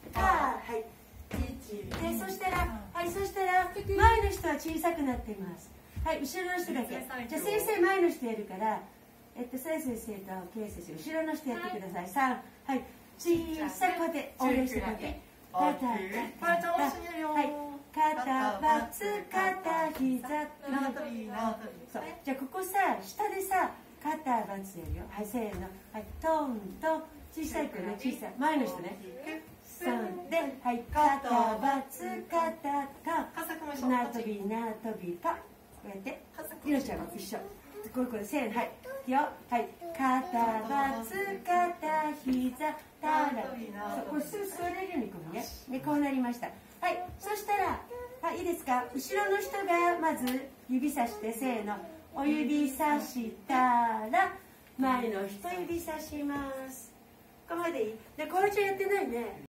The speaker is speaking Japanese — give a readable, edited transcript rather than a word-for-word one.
はい。で、そしたら、はい、そしたら、前の人は小さくなっています。はい、後ろの人だけ。じゃあ先生前の人やるから、さや先生とけい先生、後ろの人やってください。3、はい、小さいこうやって、応援してこうやって。肩、はい、肩、バツ、肩、膝、そう。じゃあここさ、下でさ、肩、バツやるよ。はい、せーの。はい、トントン、小さい子ね、小さい。前の人ね。3で、はい、肩、バツ、肩、タ、縄跳び、縄跳び、パ。こうやって。ゆのちゃんも一緒。こういう子で、せーの、はい。いくよ。はい、肩、バツ、肩、膝、タラ。そう、これすぐ座れるようにこうね。で、こうなりました。はい、そしたら、はい、いいですか。後ろの人がまず指さして、せーの。お指さしたら、前の人指さします。ここまでいい？で、これじゃやってないね。